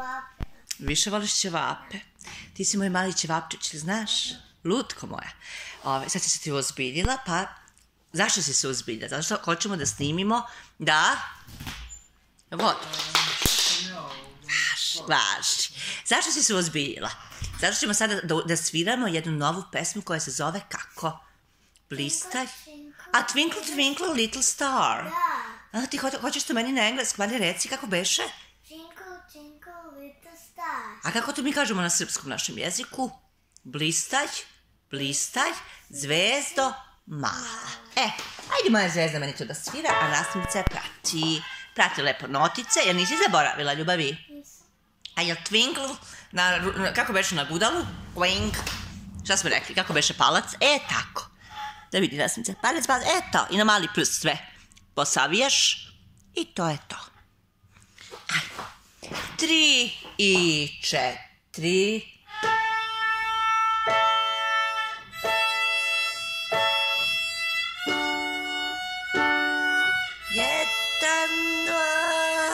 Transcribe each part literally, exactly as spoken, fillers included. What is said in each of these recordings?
ćevape. Više voliš ćevape. Ti si moj mali ćevapčić, znaš? Lutko moja. Ove, sad si se ti ozbiljila, pa... Zašto si se ozbiljila? Zato što hoćemo da snimimo, da... Vod. Važi, važi. Zašto si se ozbiljila? Zato što ćemo sada da, da sviramo jednu novu pesmu koja se zove kako? Blistaj? A Twinkle Twinkle Little Star. Da. A ti ho hoćeš to meni na engleski, mali reci kako beše? Twinkle Twinkle Little Star. A kako to mi kažemo na srpskom našem jeziku? Blistaj, blistaj, zvezdo mala. E, ajde moja zvezda meni to da svira, a nastavnica prati. Prati lepo notice, jer nisi zaboravila, ljubavi? Nisam. A jel Twinkle, na, na, kako beše na gudalu? Wink. Šta smo rekli, kako beše palac? E, tako. Da vidi nastavnica, palac, palac, e to. I na mali prst sve posavijaš i to je to. Ajde. Tri i četiri. Jedan, dva.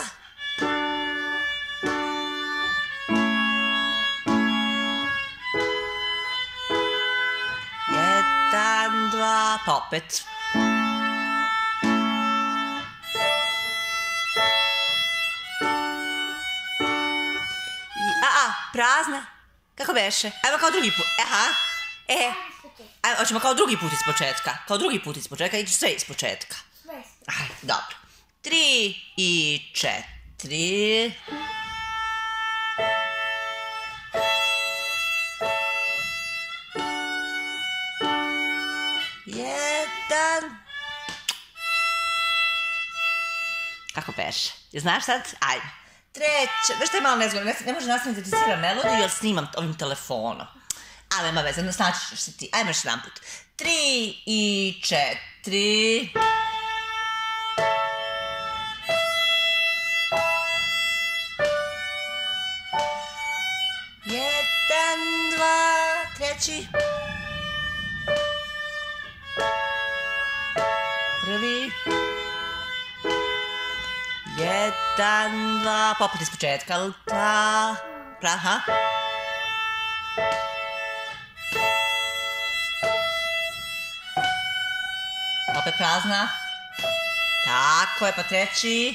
Jedan, dva, pa opet. Prazna. Kako beše? Evo kao drugi put. Aha. E. Ajmo, hoćemo kao drugi put iz početka. Kao drugi put iz početka. Ići sve iz početka. Sve. Ajde, dobro. Tri i četiri. Jedan. Kako beše? Znaš sad? Ajde. Treće, znaš što je malo nezgodno, ne može nastaviti da ti svira melodiju jer snimam ovim telefonom. Ali nema veze, znači ćeš se ti. Ajmo još jedan put. Tri i četiri. Jedan, dva, treći. Prvi. Jedan, dva, pa opet iz početka, ta, praha. Opet prazna. Tako je, pa treći.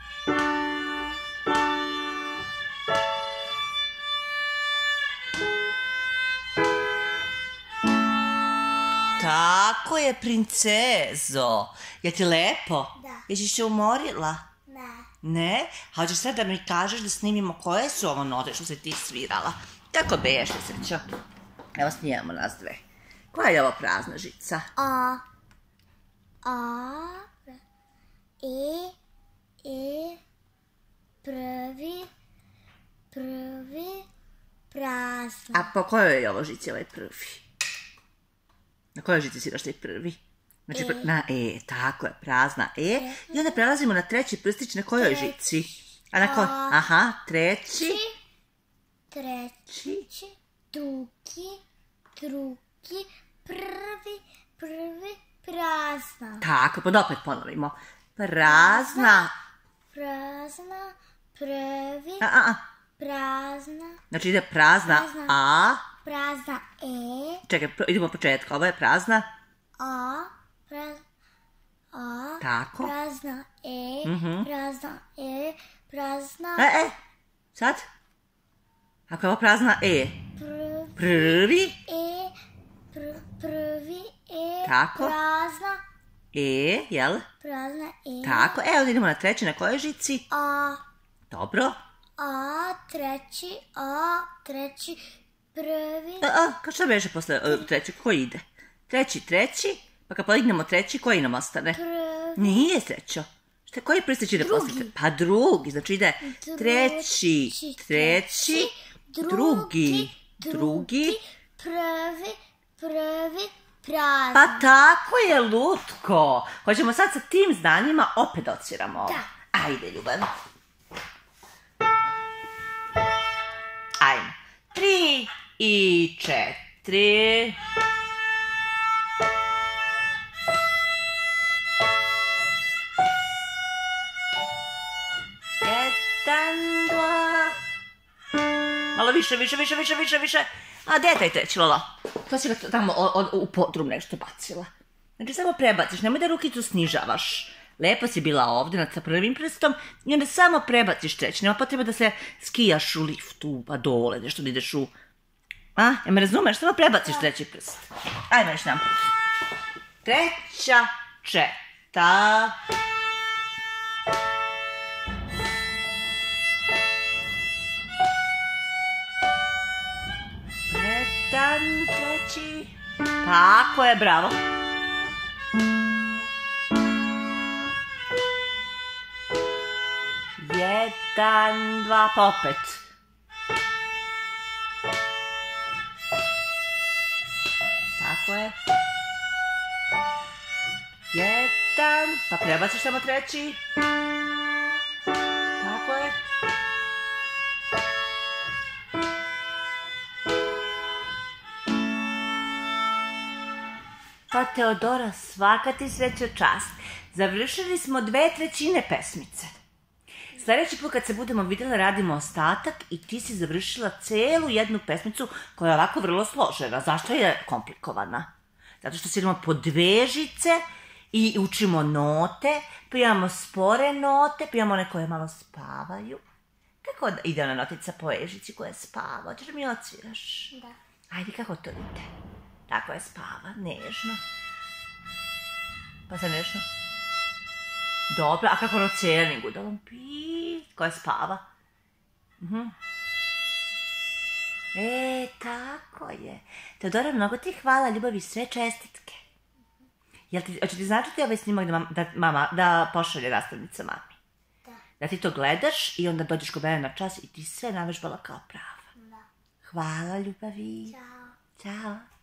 Tako je, princezo. Je ti lepo? Da. Jesi se umorila? Ne. Ne? A hoćeš sad da mi kažeš da snimimo koje su ovo note što se ti svirala? Tako beše, srećo. Evo snimamo nas dve. Koja je ovo prazna žica? A. A. E. E. Prvi. Prvi. Prazna. A po kojoj je ovo žici ovaj prvi? Na kojoj žici sviraš taj prvi? Znači, E. na E, tako je, prazna E. I onda prelazimo na treći prstić, na kojoj žici? A na kojoj? Aha, treći. Treći. Drugi. Drugi. Prvi. Prvi. Prazna. Tako, pa da opet ponovimo. Prazna. Prazna. Prvi. A, a, a. Prazna. Znači ide prazna A. Prazna E. Čekaj, idemo od početka. Ovo je prazna A. Prazna. A. Tako. Prazna E. Prazna E. Prazna. E, e, sad? Ako je ovo prazna E. Prvi. Prvi. E. Pr prvi E. Tako. Prazna. E, jel? Prazna E. Tako, e, onda idemo na treći, na kojoj žici? A. Dobro. A. Treći. A. Treći. Prvi. A, a, kao što beže posle uh, trećeg, koji ide? Treći, treći, pa kad podignemo treći, koji nam ostane? Prvi. Nije srećo. Šta, koji prstić ide Drugi. posle? Pa drugi, znači ide treći, treći, drugi, drugi. Prvi. Prvi. Prazna. Pa tako je, lutko. Hoćemo sad sa tim znanjima opet da odsviramo ovo. Da. Ajde, ljubav. Ajmo. Tri i četiri. Jedan, dva. Malo više, više, više, više, više, više. A gdje je taj treći, Lolo? To si ga tamo u podrum nešto bacila. Znači samo prebaciš, nemoj da rukicu snižavaš. Lepo si bila ovdje sa prvim prstom i onda samo prebaciš treći. Nema potreba da se skijaš u liftu, pa dole, nešto da ideš u... A, ja me razumeš, samo prebaciš treći prst. Ajmo još nam. Treća četa. Jedan, treći. Tako je, bravo. Jedan, dva, pa opet. Tako je. Jedan, pa prebaciš samo treći. Tako je. Pa Teodora, svaka ti sreća čast. Završili smo dve trećine pesmice. Sljedeći put kad se budemo vidjeli radimo ostatak i ti si završila celu jednu pesmicu koja je ovako vrlo složena. Zašto je komplikovana? Zato što si idemo po dve žice i učimo note, pa imamo spore note, pa imamo one koje malo spavaju. Kako ide ona notica po ježici koja spava? Hoćeš da mi odsviraš? Da. Ajde, kako to ide? Tako je, spava, nežno. Pa se nežno. Dobro, a kako ono cijelim gudalom? Pi, koja spava. Mhm. E, tako je. Teodora, mnogo ti hvala, ljubavi, sve čestitke. Jel ti, hoće ti značiti ovaj snimak da, da, mama, da pošalje nastavnica mami? Da. Da ti to gledaš i onda dođeš kod mene na čas i ti sve navežbala kao prava. Da. Hvala, ljubavi. Ćao. Ćao.